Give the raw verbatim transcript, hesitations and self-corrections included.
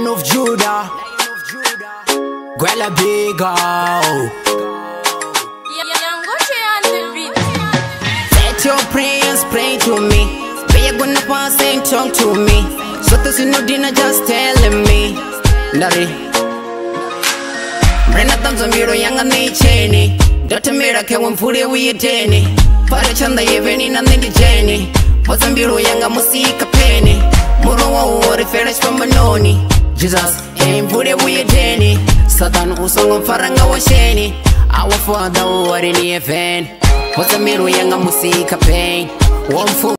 Lion of Judah, Goya Big-O. Set your prayers, pray to me. Be you gonna pass and talk to me. So this is no dinner, just telling me. Nari Brenda Tamsa Miro Yanga Nicheni. Doctor Mira Kawan Furia we Jenny. Parachanda Yeveni Nandi Jenny. Pozambiro Yanga Musika Penny. Muro Wari Ferris from Manoni. Jesus, aim Furia we Jenny. Satan Usong Faranga Washeni. Our father, what in the event. Pozambiro Yanga Musika Pain. One foot.